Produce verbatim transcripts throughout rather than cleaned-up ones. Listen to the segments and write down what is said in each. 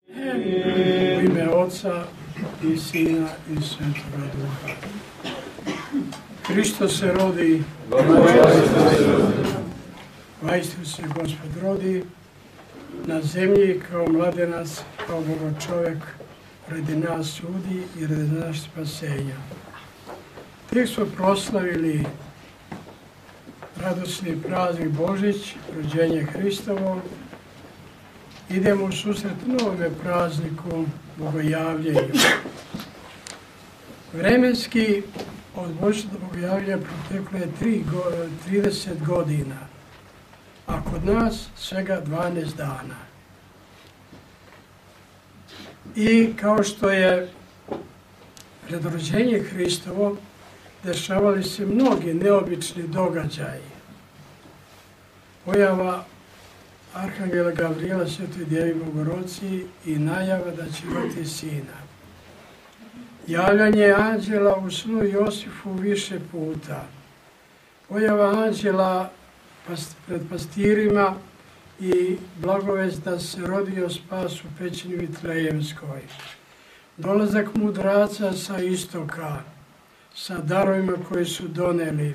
U ime Oca i Sina i Svetoga Duha. Hristos se rodi, vajstu se Gospod rodi, na zemlji kao mladenac, kao Boga čovjek, radi nas sudi i radi nas spasenja. Tek smo proslavili radosni praznik Božić, rođenje Hristovo. Idemo u susret novome prazniku Bogojavljenju. Vremenski od Božjeg Bogojavljenja proteklo je trideset godina, a kod nas svega dvanaest dana. I kao što je pred rođenje Hristovo dešavali se mnogi neobični događaji. Pojava Arhangela Gavrijela Svetoj Djevi Bogorodici i najava da će imati sina. Javljanje anđela u snu Josifu više puta. Pojava anđela pred pastirima i blagovest da se rodio spas u pećini Vitlejemskoj. Dolazak mudraca sa istoka, sa darovima koji su doneli.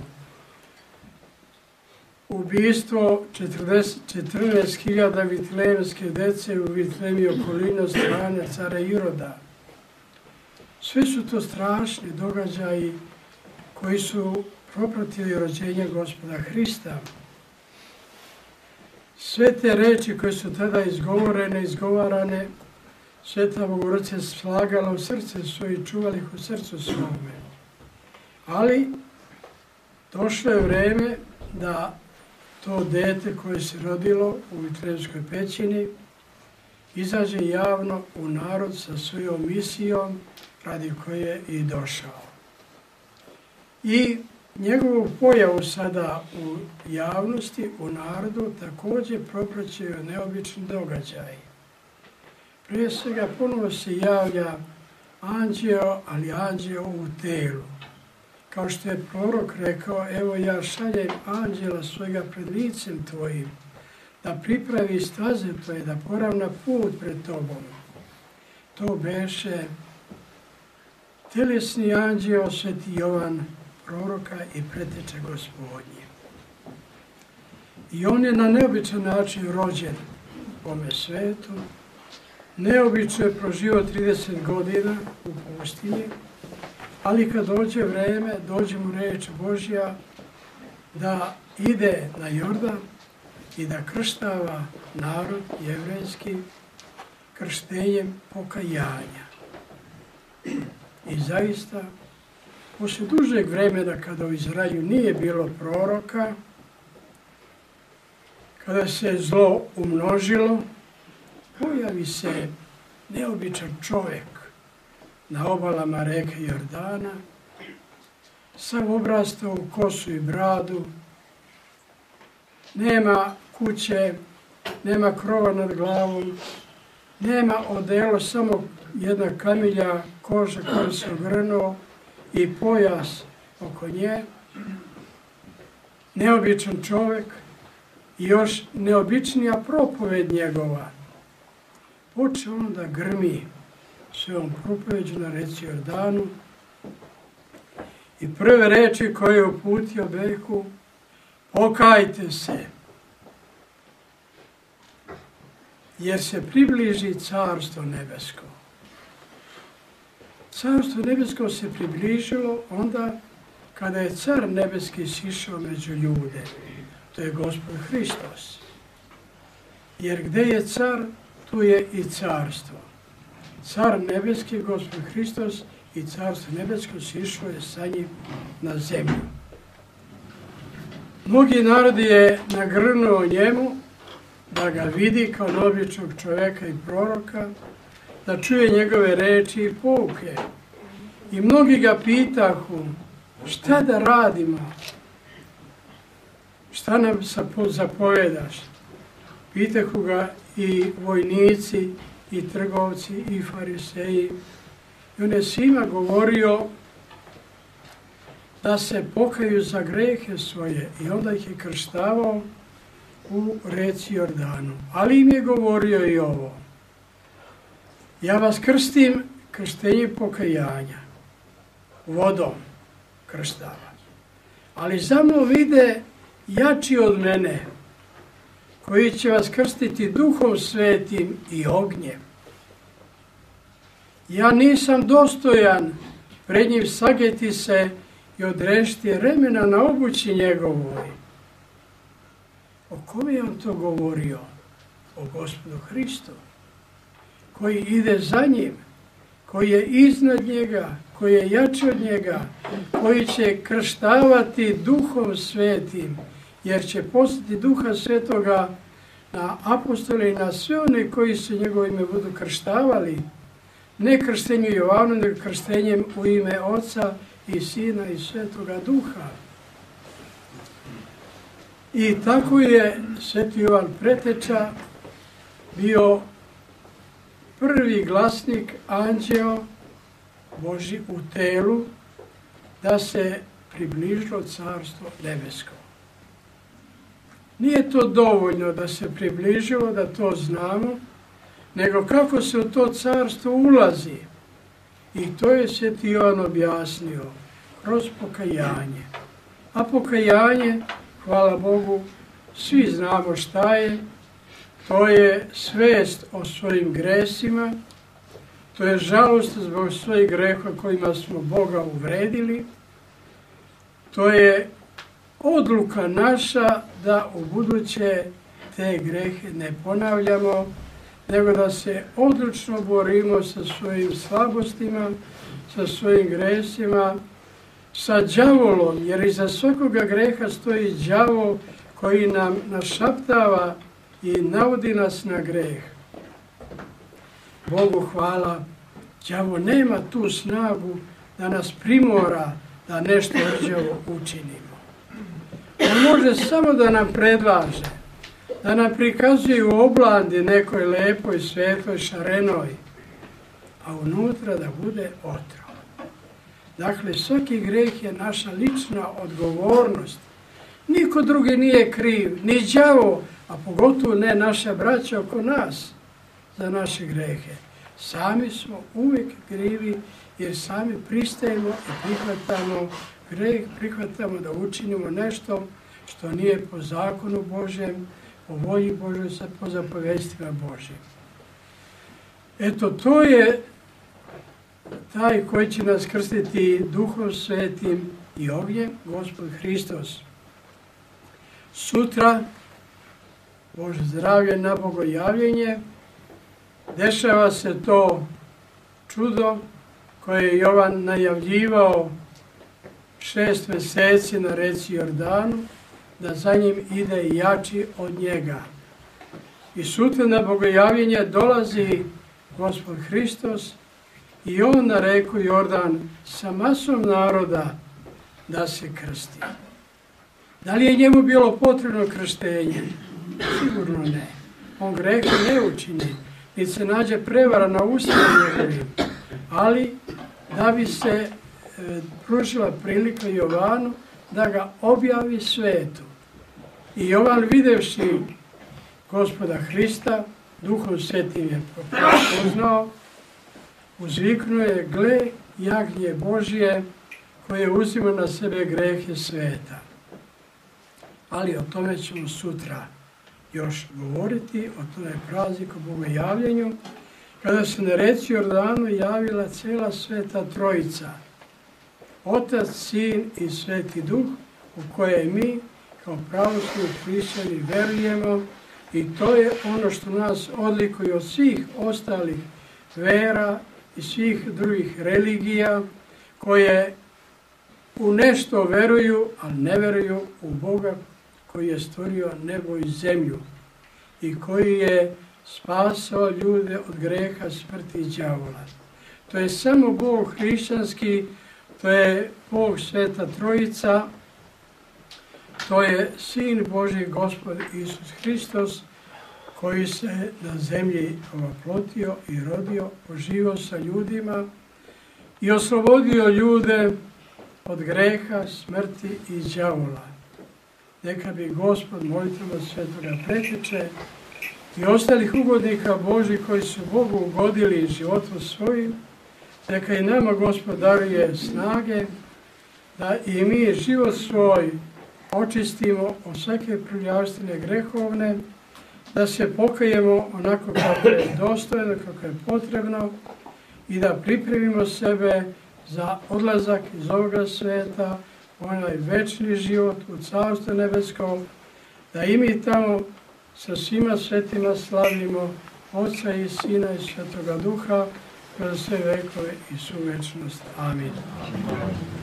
Ubijstvo četrnaest hiljada vitlejemske dece u Vitlejem i okolini od strane cara Iroda. Sve su to strašni događaji koji su propratili rođenje Gospoda Hrista. Sve te reči koje su tada izgovorene, izgovarane, Sveta Bogorodica slagala u srce svoje i čuvala ih u srcu svome. Ali došlo je vreme da to dete koje se rodilo u Vitlejemskoj pećini izađe javno u narod sa svojom misijom radi koje je i došao. I njegovu pojavu sada u javnosti, u narodu, također propraćaju neobični događaji. Prije svega ponovo se javlja anđeo, ali anđeo u telu. Kao što je prorok rekao, evo ja šaljem anđela svojega pred licem tvojim, da pripravi staze tvoje, da poravna put pred tobom. To beše telesni anđeo Sveti Jovan, proroka i preteče Gospodnje. I on je na neobičan način rođen u ovome svetu. Neobično je proživio trideset godina u pustinji, ali kad dođe vreme, dođe mu reč Božja da ide na Jordan i da krštava narod jevrejski krštenjem pokajanja. I zaista, posle dužeg vremena kada u Izraelju nije bilo proroka, kada se zlo umnožilo, pojavi se neobičan čovjek na obalama reke Jordana, sam obrastao u kosu i bradu, nema kuće, nema krova nad glavom, nema odelo, samo jedna kamilja koža koja se ogrnuo i pojas oko nje. Neobičan čovjek i još neobičnija propoved njegova. Poče on da grmi svojom propoveđu na reci Jordanu i prve reči koje je uputio behu, pokajte se, jer se približi Carstvo nebesko. Carstvo nebesko se približilo onda kada je Car nebeski sišao među ljude. To je Gospod Hristos. Jer gdje je car, tu je i carstvo. Car nebeski, Gospod Hristos, i Carstvo nebesko sišlo je sa njim na zemlju. Mnogi narodi je nagrnuo njemu da ga vidi kao neobičnog čovjeka i proroka, da čuje njegove reči i pouke. I mnogi ga pitahu, šta da radimo? Šta nam zapovedaš? Pitahu ga i vojnici, i trgovci, i fariseji. I on je svima govorio da se pokaju za grehe svoje i onda ih je krštavao u reci Jordanu. Ali im je govorio i ovo. Ja vas krstim krštenje pokajanja, vodom krštava. Ali za mnom vide jači od mene, koji će vas krstiti Duhom Svetim i ognjem. Ja nisam dostojan pred njim sageti se i odrešiti remena na obući njegovoj. O kome je on to govorio? O Gospodu Hristu, koji ide za njim, koji je iznad njega, koji je jači od njega, koji će krštavati Duhom Svetim, jer će poslati Duha Svetoga na apostole i na sve one koji se njegovo ime budu krštavali, ne krštenju Jovanu, nego krštenjem u ime Oca i Sina i Svetoga Duha. I tako je Sveti Jovan Preteča bio prvi glasnik, anđeo Božji u telu, da se približilo Carstvo nebesko. Nije to dovoljno da se približilo, da to znamo, nego kako se u to carstvo ulazi. I to je Sveti Jovan objasnio kroz pokajanje. A pokajanje, hvala Bogu, svi znamo šta je. To je svest o svojim gresima, to je žalost zbog svojih greha kojima smo Boga uvredili, to je odluka naša da u buduće te grehe ne ponavljamo, nego da se odlučno borimo sa svojim slabostima, sa svojim gresima, sa đavolom, jer iza svakoga greha stoji đavol koji nam našaptava i navodi nas na greh. Bogu hvala, đavo nema tu snagu da nas primora da nešto rđavo učinimo. On može samo da nam predlaže, da nam prikazuje u oblandi nekoj lepoj, svetloj, šarenoj, a unutra da bude otrov. Dakle, svaki greh je naša lična odgovornost. Niko drugi nije kriv, ni đavo, a pogotovo ne naša braća oko nas za naše grehe. Sami smo uvijek krivi jer sami pristajemo i prihvatamo greh, prihvatamo da učinimo nešto što nije po zakonu Božjem, po volji Božoj, po zapovestima Božjim. Eto, to je taj koji će nas krstiti Duhom Svetim i ognjem, Gospod Hristos. Sutra, Bože zdravlje na bogojavljenje, dešava se to čudo koje je Jovan najavljivao šest mjeseci na reci Jordanu, da za njim ide jači od njega. I sutra na bogojavljenje dolazi Gospod Hristos i on na reku Jordan sa masom naroda da se krsti. Da li je njemu bilo potrebno krštenje? Sigurno ne. On greha ne učini, niti se nađe prevara na ustima njegovim. Ali da bi se e, pružila prilika Jovanu da ga objavi svetu. I Jovan videvši Gospoda Hrista, Duhom Svetim je poznao, uzviknuo je, gle, jagnje Božje koje uzima na sebe grehe sveta. Ali o tome ćemo sutra još govoriti, o tome prazniku bogojavljenju, kada se na reci Jordanu javila cijela Sveta Trojica, Otac, Sin i Sveti Duh, u koje mi kao pravoslavni hrišćani verujemo, i to je ono što nas odlikuje od svih ostalih vera i svih drugih religija koje u nešto veruju, ali ne veruju u Boga koji je stvorio nebo i zemlju i koji je spasao ljude od greha, smrti i đavola. To je samo Bog hrišćanski, to je Bog Sveta Trojica, to je Sin Božji Gospod Isus Hristos, koji se na zemlji oplotio i rodio, poživio sa ljudima i oslobodio ljude od greha, smrti i đavola. Neka bi Gospod molitvama Svetoga Preteče i ostalih ugodnika Božih koji su Bogu ugodili životom svojim, neka i nama Gospod daruje snage da i mi život svoj očistimo od svake prljavštine grehovne, da se pokajemo onako kako je dostojno, kako je potrebno i da pripremimo sebe za odlazak iz ovoga sveta, onaj večni život u Carstvu nebeskom, da i mi tamo sa svima svetima slavimo Oca i Sina i Svetoga Duha kroz sve vekove i svu večnost. Amin.